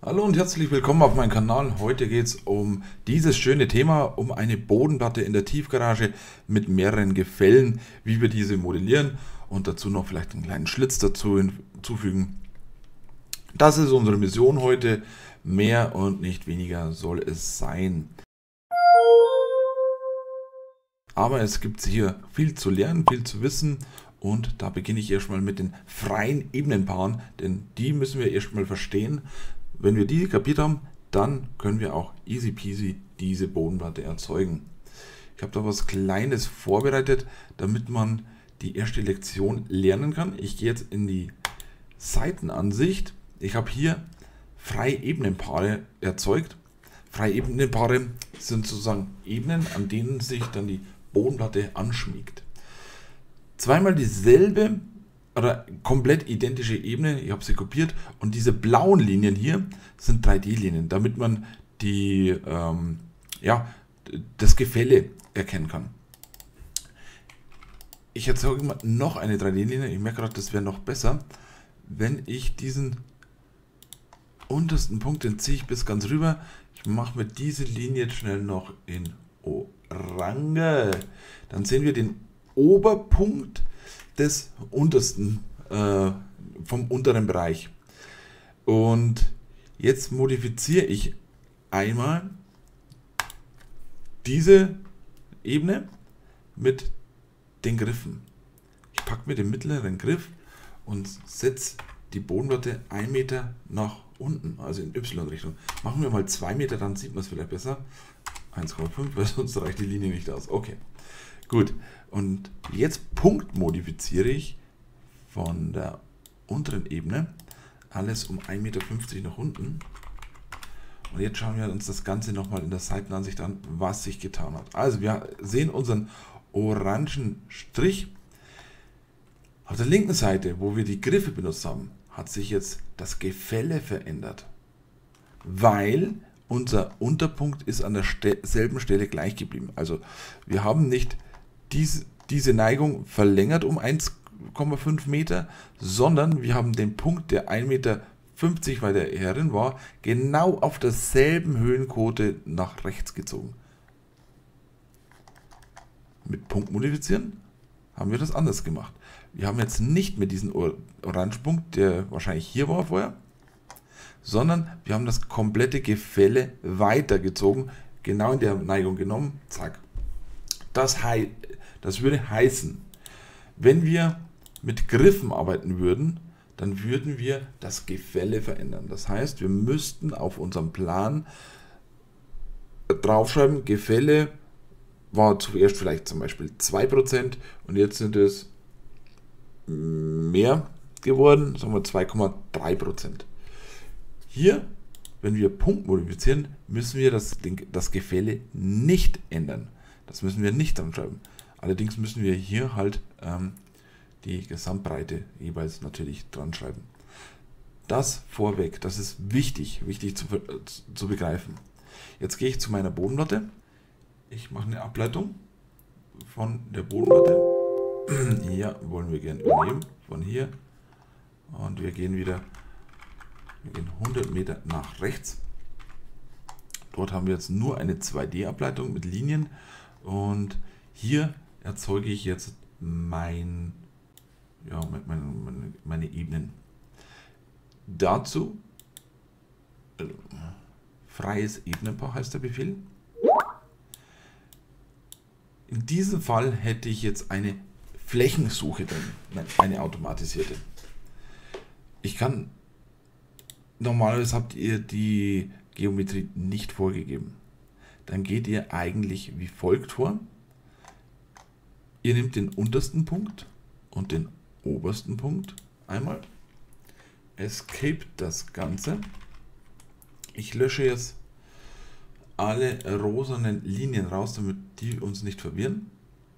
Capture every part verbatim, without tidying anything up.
Hallo und herzlich willkommen auf meinem Kanal. Heute geht es um dieses schöne Thema, um eine Bodenplatte in der Tiefgarage mit mehreren Gefällen, wie wir diese modellieren und dazu noch vielleicht einen kleinen Schlitz dazu hinzufügen. Das ist unsere Mission heute. Mehr und nicht weniger soll es sein. Aber es gibt hier viel zu lernen, viel zu wissen. Und da beginne ich erstmal mit den freien Ebenenpaaren, denn die müssen wir erstmal verstehen. Wenn wir die kapiert haben, dann können wir auch easy peasy diese Bodenplatte erzeugen. Ich habe da was Kleines vorbereitet, damit man die erste Lektion lernen kann. Ich gehe jetzt in die Seitenansicht. Ich habe hier freie Ebenenpaare erzeugt. Freie Ebenenpaare sind sozusagen Ebenen, an denen sich dann die Bodenplatte anschmiegt. Zweimal dieselbe oder komplett identische Ebene, ich habe sie kopiert, und diese blauen Linien hier sind drei D Linien, damit man die, ähm, ja, das Gefälle erkennen kann. Ich erzeuge mal noch eine drei D Linie, ich merke gerade, das wäre noch besser, wenn ich diesen untersten Punkt, den ziehe ich bis ganz rüber. Ich mache mir diese Linie jetzt schnell noch in Orange. Dann sehen wir den Oberpunkt des untersten, äh, vom unteren Bereich. Und jetzt modifiziere ich einmal diese Ebene mit den Griffen. Ich packe mir den mittleren Griff und setze die Bodenplatte ein Meter nach unten, also in Y-Richtung. Machen wir mal zwei Meter, dann sieht man es vielleicht besser. eins Komma fünf, weil sonst reicht die Linie nicht aus. Okay, gut. Und jetzt punktmodifiziere ich von der unteren Ebene alles um ein Meter fünfzig nach unten. Und jetzt schauen wir uns das Ganze nochmal in der Seitenansicht an, was sich getan hat. Also wir sehen unseren orangen Strich. Auf der linken Seite, wo wir die Griffe benutzt haben, hat sich jetzt das Gefälle verändert, weil unser Unterpunkt ist an derselben Stelle gleich geblieben. Also wir haben nicht diese, diese Neigung verlängert um eins Komma fünf Meter, sondern wir haben den Punkt, der ein Meter fünfzig weiter herin war, genau auf derselben Höhenquote nach rechts gezogen. Mit Punkt modifizieren haben wir das anders gemacht. Wir haben jetzt nicht mehr diesen Orangepunkt, der wahrscheinlich hier war vorher, sondern wir haben das komplette Gefälle weitergezogen, genau in der Neigung genommen, zack. Das, hei das würde heißen, wenn wir mit Griffen arbeiten würden, dann würden wir das Gefälle verändern. Das heißt, wir müssten auf unserem Plan draufschreiben, Gefälle war zuerst vielleicht zum Beispiel zwei Prozent und jetzt sind es mehr geworden, sagen wir zwei Komma drei Prozent. Hier, wenn wir Punkt modifizieren, müssen wir das, das Gefälle nicht ändern. Das müssen wir nicht dran schreiben. Allerdings müssen wir hier halt ähm, die Gesamtbreite jeweils natürlich dran schreiben. Das vorweg, das ist wichtig, wichtig zu, zu begreifen. Jetzt gehe ich zu meiner Bodenplatte. Ich mache eine Ableitung von der Bodenplatte. Hier wollen wir gerne übernehmen, von hier. Und wir gehen wieder wir gehen hundert Meter nach rechts. Dort haben wir jetzt nur eine zwei D Ableitung mit Linien. Und hier erzeuge ich jetzt mein, ja, meine, meine, meine Ebenen. Dazu äh, freies Ebenenpaar heißt der Befehl. In diesem Fall hätte ich jetzt eine Flächensuche drin, nein, eine automatisierte. Ich kann, normalerweise habt ihr die Geometrie nicht vorgegeben. Dann geht ihr eigentlich wie folgt vor. Ihr nehmt den untersten Punkt und den obersten Punkt einmal. Escape das Ganze. Ich lösche jetzt alle rosanen Linien raus, damit die uns nicht verwirren.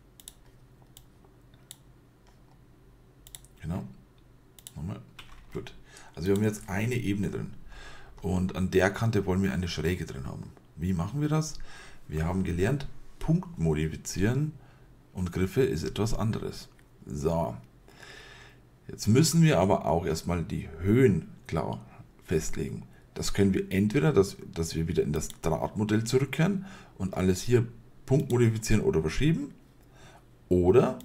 Genau. Nochmal. Gut. Also wir haben jetzt eine Ebene drin. Und an der Kante wollen wir eine Schräge drin haben. Wie machen wir das? Wir haben gelernt, Punkt modifizieren und Griffe ist etwas anderes. So. Jetzt müssen wir aber auch erstmal die Höhen klar festlegen. Das können wir entweder, dass, dass wir wieder in das Drahtmodell zurückkehren und alles hier punktmodifizieren oder verschieben. Oder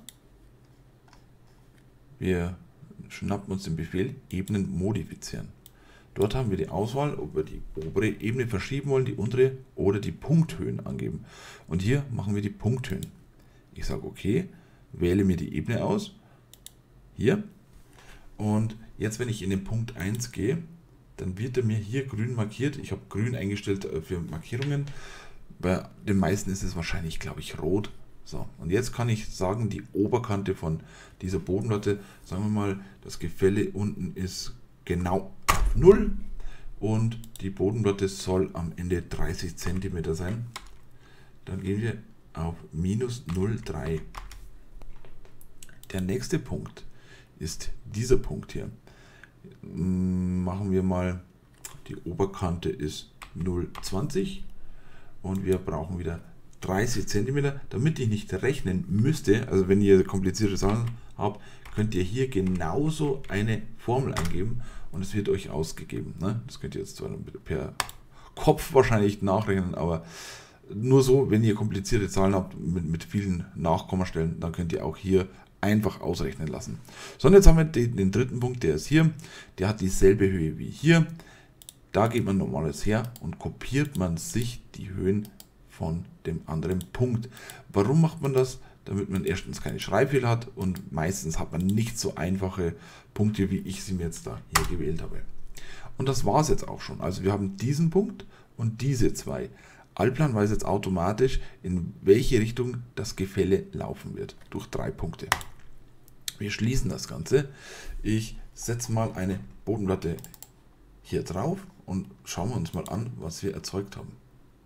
wir schnappen uns den Befehl Ebenen modifizieren. Dort haben wir die Auswahl, ob wir die obere Ebene verschieben wollen, die untere oder die Punkthöhen angeben. Und hier machen wir die Punkthöhen. Ich sage okay, wähle mir die Ebene aus. Hier. Und jetzt, wenn ich in den Punkt eins gehe, dann wird er mir hier grün markiert. Ich habe grün eingestellt für Markierungen. Bei den meisten ist es wahrscheinlich, glaube ich, rot. So, und jetzt kann ich sagen, die Oberkante von dieser Bodenplatte, sagen wir mal, das Gefälle unten ist genau null und die Bodenplatte soll am Ende dreißig Zentimeter sein. Dann gehen wir auf minus null Komma drei. Der nächste Punkt ist dieser Punkt hier. Machen wir mal, die Oberkante ist null Komma zwanzig und wir brauchen wieder dreißig Zentimeter, damit ich nicht rechnen müsste. Also wenn ihr komplizierte Zahlen habt, könnt ihr hier genauso eine Formel eingeben und es wird euch ausgegeben. Ne? Das könnt ihr jetzt zwar per Kopf wahrscheinlich nachrechnen, aber nur so, wenn ihr komplizierte Zahlen habt mit, mit vielen Nachkommastellen, dann könnt ihr auch hier einfach ausrechnen lassen. So, und jetzt haben wir den, den dritten Punkt, der ist hier. Der hat dieselbe Höhe wie hier. Da geht man normales her und kopiert man sich die Höhen von dem anderen Punkt. Warum macht man das? Damit man erstens keine Schreibfehler hat und meistens hat man nicht so einfache Punkte, wie ich sie mir jetzt da hier gewählt habe. Und das war es jetzt auch schon. Also wir haben diesen Punkt und diese zwei. Allplan weiß jetzt automatisch, in welche Richtung das Gefälle laufen wird, durch drei Punkte. Wir schließen das Ganze. Ich setze mal eine Bodenplatte hier drauf und schauen wir uns mal an, was wir erzeugt haben.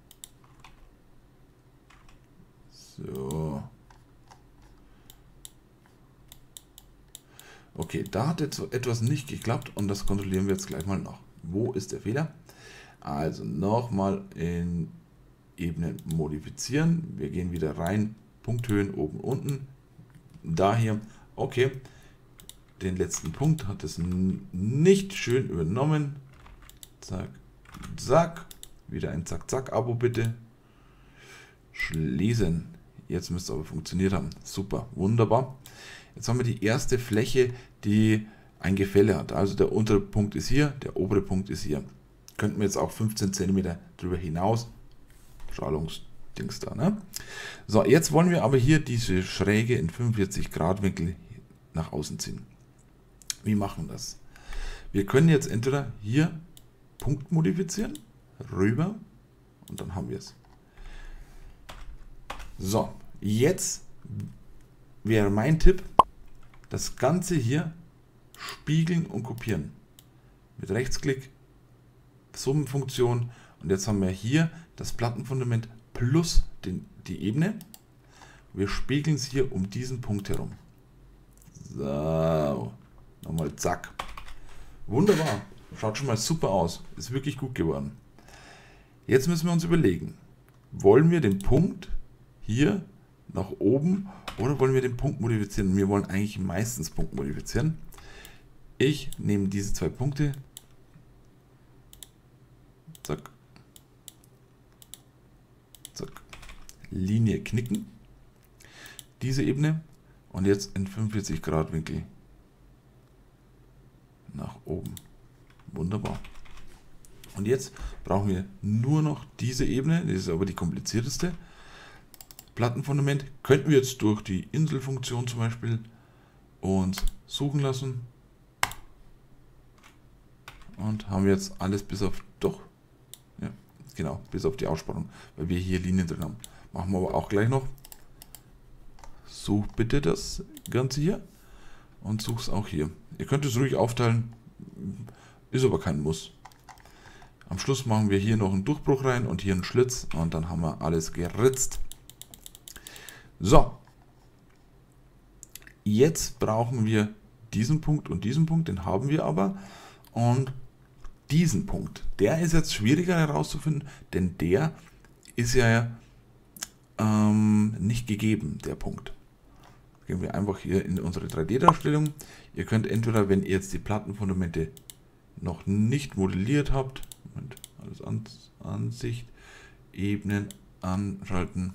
So. Okay, da hat jetzt etwas nicht geklappt und das kontrollieren wir jetzt gleich mal nach. Wo ist der Fehler? Also nochmal in Ebenen modifizieren. Wir gehen wieder rein, Punkthöhen oben, unten. Da hier, okay, den letzten Punkt hat es nicht schön übernommen. Zack, zack, wieder ein Zack-Zack-Abo bitte. Schließen. Jetzt müsste es aber funktioniert haben. Super, wunderbar. Jetzt haben wir die erste Fläche, die ein Gefälle hat. Also der untere Punkt ist hier, der obere Punkt ist hier. Könnten wir jetzt auch fünfzehn Zentimeter drüber hinaus. Strahlungsdings da, ne? So, jetzt wollen wir aber hier diese Schräge in fünfundvierzig Grad Winkel nach außen ziehen. Wie machen wir das? Wir können jetzt entweder hier Punkt modifizieren, rüber und dann haben wir es. So, jetzt wäre mein Tipp, das Ganze hier spiegeln und kopieren. Mit Rechtsklick, Summenfunktion und jetzt haben wir hier das Plattenfundament plus den, die Ebene. Wir spiegeln es hier um diesen Punkt herum. So, nochmal zack. Wunderbar, schaut schon mal super aus, ist wirklich gut geworden. Jetzt müssen wir uns überlegen, wollen wir den Punkt hier nach oben oder wollen wir den Punkt modifizieren? Wir wollen eigentlich meistens Punkt modifizieren. Ich nehme diese zwei Punkte, zack, zack, Linie knicken, diese Ebene und jetzt in fünfundvierzig Grad Winkel nach oben. Wunderbar. Und jetzt brauchen wir nur noch diese Ebene, das ist aber die komplizierteste. Plattenfundament könnten wir jetzt durch die Inselfunktion zum Beispiel uns suchen lassen. Und haben wir jetzt alles bis auf, doch, ja, genau, bis auf die Ausspannung, weil wir hier Linien drin haben. Machen wir aber auch gleich noch. Such bitte das Ganze hier und such es auch hier. Ihr könnt es ruhig aufteilen, ist aber kein Muss. Am Schluss machen wir hier noch einen Durchbruch rein und hier einen Schlitz und dann haben wir alles geritzt. So, jetzt brauchen wir diesen Punkt und diesen Punkt, den haben wir aber. Und diesen Punkt, der ist jetzt schwieriger herauszufinden, denn der ist ja ähm, nicht gegeben, der Punkt. Gehen wir einfach hier in unsere drei D-Darstellung. Ihr könnt entweder, wenn ihr jetzt die Plattenfundamente noch nicht modelliert habt, Drahtansicht, Ebenen anschalten.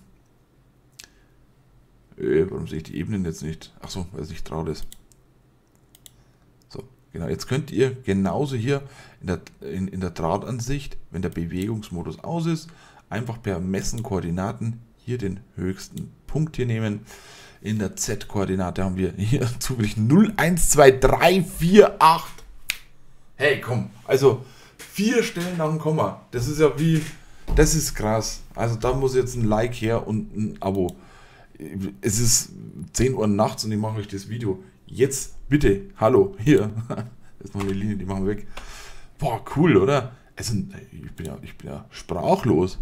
Äh, warum sehe ich die Ebenen jetzt nicht? Achso, weil es nicht Draht ist. So, genau. Jetzt könnt ihr genauso hier in der, in, in der Drahtansicht, wenn der Bewegungsmodus aus ist, einfach per Messen Koordinaten hier den höchsten Punkt hier nehmen. In der Z-Koordinate haben wir hier zufällig null, eins, zwei, drei, vier, acht. Hey, komm, also vier Stellen nach dem Komma. Das ist ja wie, das ist krass. Also da muss jetzt ein Like her und ein Abo. Es ist zehn Uhr nachts und ich mache euch das Video. Jetzt bitte, hallo, hier. Das ist noch eine Linie, die machen wir weg. Boah, cool, oder? Also, ich bin ja, ich bin ja sprachlos.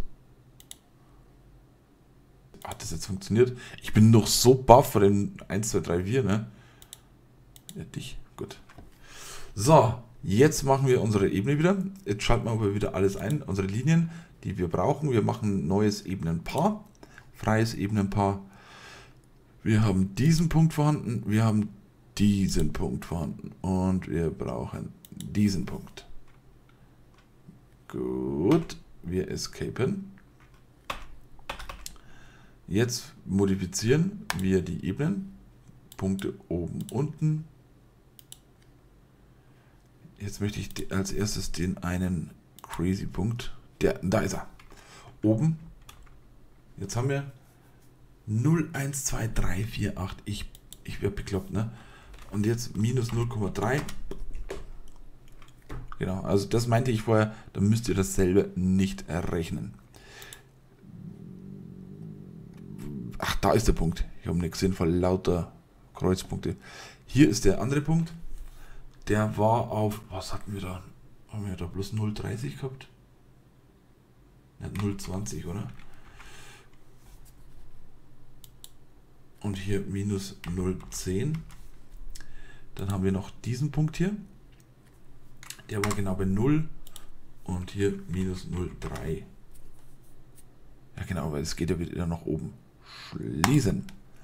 Hat das jetzt funktioniert? Ich bin noch so baff vor dem eins, zwei, drei, vier, ne? Ja, dich. Gut. So, jetzt machen wir unsere Ebene wieder. Jetzt schalten wir aber wieder alles ein, unsere Linien, die wir brauchen. Wir machen ein neues Ebenenpaar. Freies Ebenenpaar. Wir haben diesen Punkt vorhanden. Wir haben diesen Punkt vorhanden. Und wir brauchen diesen Punkt. Gut. Wir escapen. Jetzt modifizieren wir die Ebenen. Punkte oben, unten. Jetzt möchte ich als erstes den einen Crazy Punkt. Der, da ist er. Oben. Jetzt haben wir null, eins, zwei, drei, vier, acht. Ich, ich werde bekloppt, ne? Und jetzt minus null Komma drei. Genau, also das meinte ich vorher. Dann müsst ihr dasselbe nicht errechnen. Ach, da ist der Punkt. Ich habe nicht gesehen, vor lauter Kreuzpunkte. Hier ist der andere Punkt. Der war auf, was hatten wir da? Haben wir da bloß null Komma dreißig gehabt? Ja, null Komma zwanzig, oder? Und hier minus null Komma zehn. Dann haben wir noch diesen Punkt hier. Der war genau bei null. Und hier minus null Komma drei. Ja genau, weil es geht ja wieder nach oben. Schließen.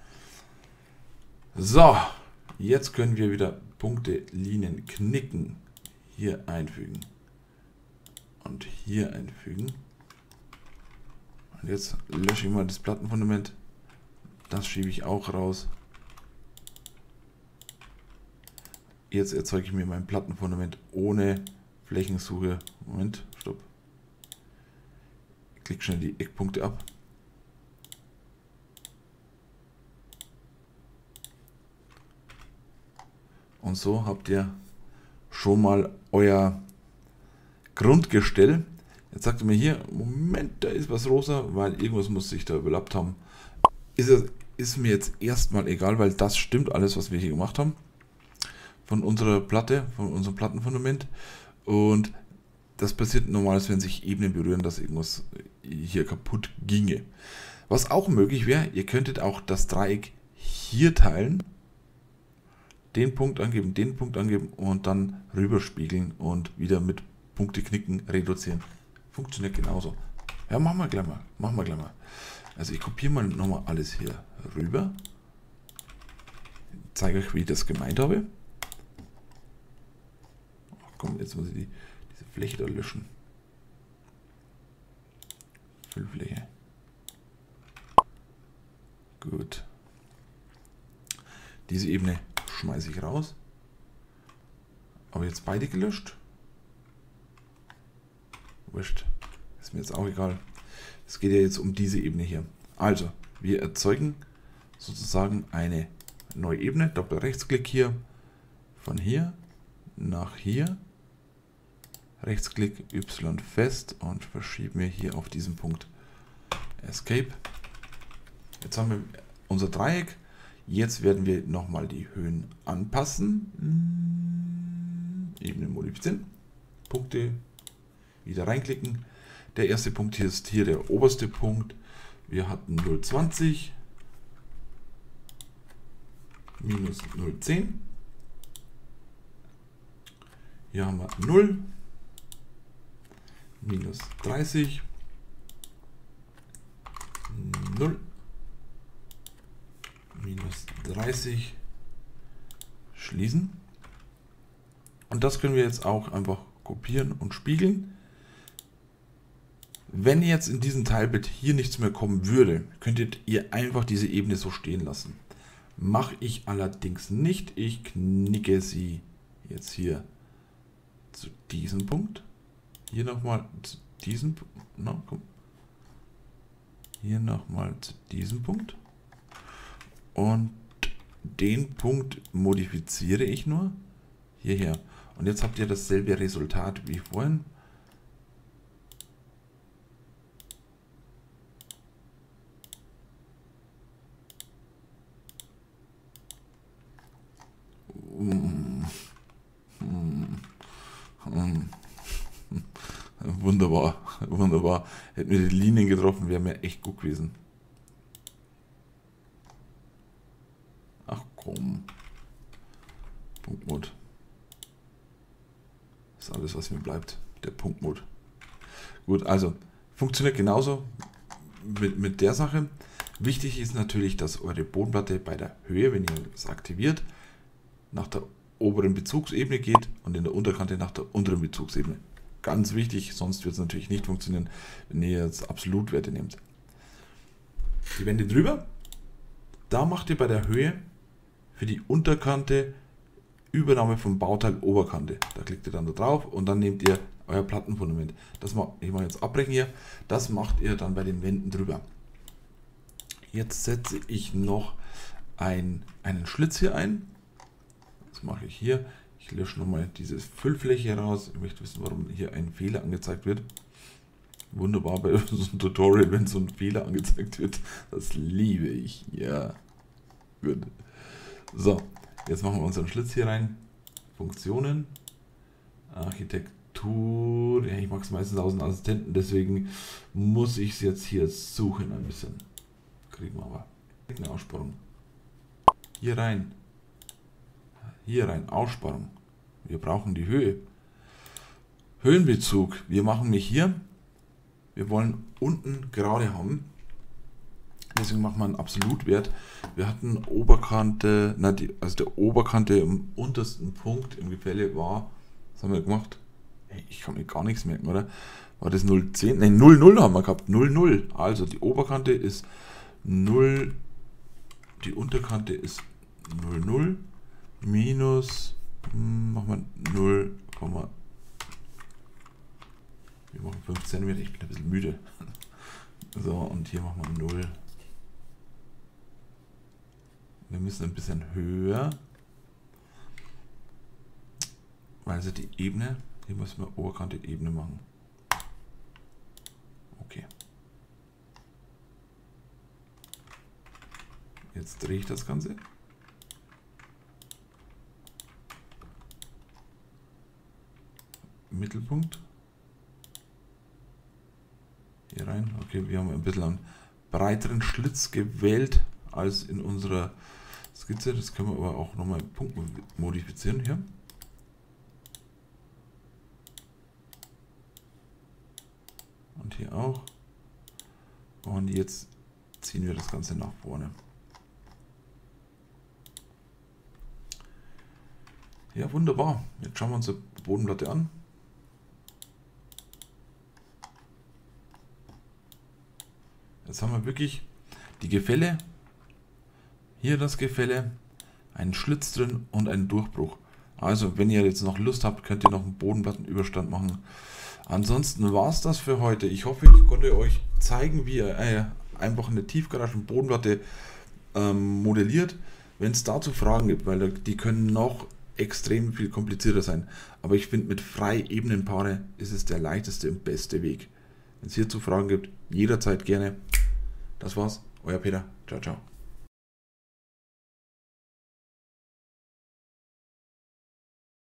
So, jetzt können wir wieder Punkte, Linien knicken. Hier einfügen. Und hier einfügen. Und jetzt lösche ich mal das Plattenfundament. Das schiebe ich auch raus. Jetzt erzeuge ich mir mein Plattenfundament ohne Flächensuche. Moment, stopp. Ich klicke schnell die Eckpunkte ab. Und so habt ihr schon mal euer Grundgestell. Jetzt sagt er mir hier, Moment, da ist was rosa, weil irgendwas muss sich da überlappt haben. Ist, es, ist mir jetzt erstmal egal, weil das stimmt alles, was wir hier gemacht haben. Von unserer Platte, von unserem Plattenfundament. Und das passiert normalerweise, wenn sich Ebenen berühren, dass irgendwas hier kaputt ginge. Was auch möglich wäre, ihr könntet auch das Dreieck hier teilen. Den Punkt angeben, den Punkt angeben und dann rüberspiegeln und wieder mit Punkte knicken, reduzieren. Funktioniert genauso. Ja, machen wir gleich mal. Machen wir gleich mal. Also ich kopiere mal nochmal alles hier rüber. Ich zeige euch, wie ich das gemeint habe. Ach komm, jetzt muss ich die, diese Fläche da löschen. Füllfläche. Gut. Diese Ebene schmeiße ich raus. Aber jetzt beide gelöscht. Wurscht. Ist mir jetzt auch egal. Es geht ja jetzt um diese Ebene hier. Also, wir erzeugen sozusagen eine neue Ebene. Doppelrechtsklick hier. Von hier nach hier. Rechtsklick Y fest und verschieben wir hier auf diesen Punkt. Escape. Jetzt haben wir unser Dreieck. Jetzt werden wir nochmal die Höhen anpassen. Ebene modifizieren. Punkte wieder reinklicken. Der erste Punkt hier ist hier der oberste Punkt. Wir hatten null Komma zwanzig minus null Komma zehn. Hier haben wir null minus dreißig null minus dreißig schließen. Und das können wir jetzt auch einfach kopieren und spiegeln. Wenn jetzt in diesem Teilbild hier nichts mehr kommen würde, könntet ihr einfach diese Ebene so stehen lassen. Mache ich allerdings nicht. Ich knicke sie jetzt hier zu diesem Punkt. Hier nochmal zu diesem Punkt. No, komm. Hier nochmal zu diesem Punkt. Und den Punkt modifiziere ich nur hierher. Und jetzt habt ihr dasselbe Resultat wie vorhin. Wunderbar, wunderbar. Hätten wir die Linien getroffen, wäre mir echt gut gewesen. Ach komm. Punktmod. Das ist alles, was mir bleibt. Der Punktmod. Gut, also funktioniert genauso mit, mit der Sache. Wichtig ist natürlich, dass eure Bodenplatte bei der Höhe, wenn ihr es aktiviert, nach der oberen Bezugsebene geht und in der Unterkante nach der unteren Bezugsebene. Ganz wichtig, sonst wird es natürlich nicht funktionieren, wenn ihr jetzt Absolutwerte nehmt. Die Wände drüber, da macht ihr bei der Höhe für die Unterkante Übernahme vom Bauteil Oberkante. Da klickt ihr dann da drauf und dann nehmt ihr euer Plattenfundament. Das macht, ich mache jetzt abbrechen hier, das macht ihr dann bei den Wänden drüber. Jetzt setze ich noch ein, einen Schlitz hier ein. Das mache ich hier. Ich lösche nochmal diese Füllfläche raus. Ich möchte wissen, warum hier ein Fehler angezeigt wird. Wunderbar bei so einem Tutorial, wenn so ein Fehler angezeigt wird. Das liebe ich. Ja. Gut. So, jetzt machen wir unseren Schlitz hier rein. Funktionen. Architektur. Ja, ich mache es meistens aus dem Assistenten, deswegen muss ich es jetzt hier suchen ein bisschen. Kriegen wir aber. Eine Aussparung. Hier rein. Hier rein. Aussparung. Wir brauchen die Höhe. Höhenbezug. Wir machen mich hier. Wir wollen unten gerade haben. Deswegen machen wir einen Absolutwert. Wir hatten Oberkante, na die, also der Oberkante im untersten Punkt im Gefälle war, was haben wir gemacht? Hey, ich kann mir gar nichts merken, oder? War das null Komma zehn? Nein, null Komma null haben wir gehabt. null Komma null. Also die Oberkante ist null, die Unterkante ist null Komma null minus, hm, machen wir null, wir machen fünf Zentimeter, ich bin ein bisschen müde. So, und hier machen wir null. Wir müssen ein bisschen höher, weil sie die Ebene, hier müssen wir Oberkante Ebene machen. Okay. Jetzt drehe ich das Ganze. Mittelpunkt. Hier rein. Okay, wir haben ein bisschen einen breiteren Schlitz gewählt als in unserer Skizze. Das können wir aber auch nochmal Punkt modifizieren hier. Und hier auch. Und jetzt ziehen wir das Ganze nach vorne. Ja, wunderbar. Jetzt schauen wir uns die Bodenplatte an. Jetzt haben wir wirklich die Gefälle, hier das Gefälle, einen Schlitz drin und einen Durchbruch. Also wenn ihr jetzt noch Lust habt, könnt ihr noch einen Bodenplattenüberstand machen. Ansonsten war es das für heute. Ich hoffe, ich konnte euch zeigen, wie ihr äh, einfach eine Tiefgaragen Bodenplatte ähm, modelliert. Wenn es dazu Fragen gibt, weil die können noch extrem viel komplizierter sein. Aber ich finde, mit Frei-Ebenen-Paare ist es der leichteste und beste Weg. Wenn es hierzu Fragen gibt, jederzeit gerne. Das war's, euer Peter. Ciao, ciao.